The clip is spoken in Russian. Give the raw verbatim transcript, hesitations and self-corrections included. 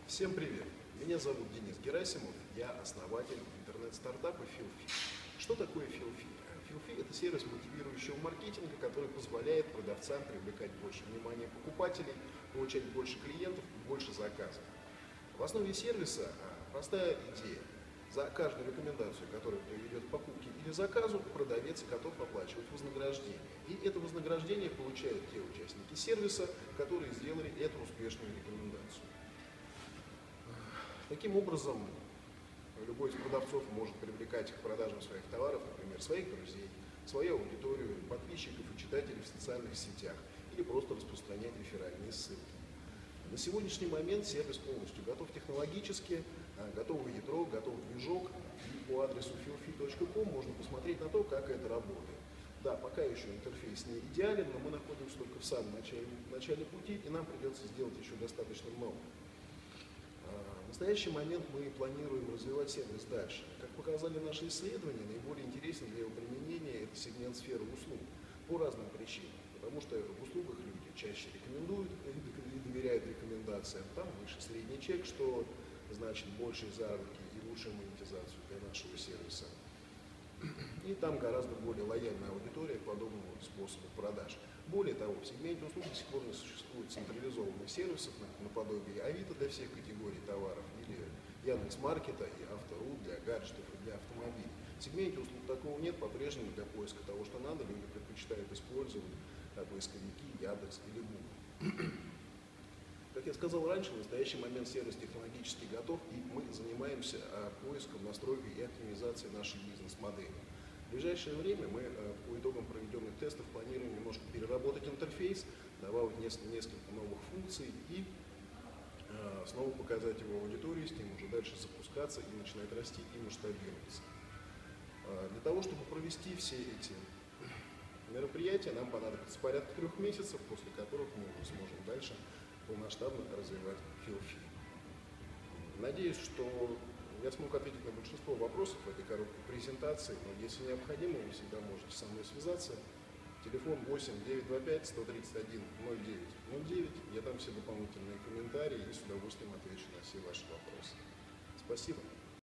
Всем привет! Меня зовут Денис Герасимов, я основатель интернет-стартапа Филфи. Что такое Филфи? Филфи – это сервис мотивирующего маркетинга, который позволяет продавцам привлекать больше внимания покупателей, получать больше клиентов и больше заказов. В основе сервиса простая идея. За каждую рекомендацию, которая приведет к покупке или заказу, продавец готов оплачивать вознаграждение. И это вознаграждение получают те участники сервиса, которые сделали эту успешную рекомендацию. Таким образом, любой из продавцов может привлекать к продажам своих товаров, например, своих друзей, свою аудиторию, подписчиков и читателей в социальных сетях или просто распространять реферальные ссылки. На сегодняшний момент сервис полностью готов технологически, готово ядро, готов движок, и по адресу филфи точка ком можно посмотреть на то, как это работает. Да, пока еще интерфейс не идеален, но мы находимся только в самом начале, начале пути, и нам придется сделать еще достаточно много. В настоящий момент мы планируем развивать сервис дальше. Как показали наши исследования, наиболее интересен для его применения это сегмент сферы услуг по разным причинам. Потому что в услугах люди чаще рекомендуют и доверяют рекомендациям, там выше средний чек, что значит большие заработки и лучшую монетизацию для нашего сервиса. И там гораздо более лояльная аудитория к подобному способу продаж. Более того, в сегменте услуг до сих пор не существует централизованных сервисов наподобие Авито для всех категорий товаров или Яндекс.Маркета и Автору для гаджетов и для автомобилей. В сегменте услуг такого нет, по-прежнему для поиска того, что надо, люди предпочитают использовать поисковики Яндекс или Google. Как я сказал раньше, в настоящий момент сервис технологически готов, и мы занимаемся поиском, настройкой и оптимизацией нашей бизнес-модели. В ближайшее время мы по итогам проведенных тестов планируем немножко переработать интерфейс, добавить несколько новых функций и снова показать его аудитории, с ним уже дальше запускаться и начинать расти и масштабироваться. Для того, чтобы провести все эти мероприятия, нам понадобится порядка трех месяцев, после которых мы уже сможем дальше полномасштабно развивать Филфи. Надеюсь, что я смог ответить на большинство вопросов в этой короткой презентации, но если необходимо, вы всегда можете со мной связаться. Телефон восемь девятьсот двадцать пять сто тридцать один ноль девять ноль девять. Я дам все дополнительные комментарии и с удовольствием отвечу на все ваши вопросы. Спасибо.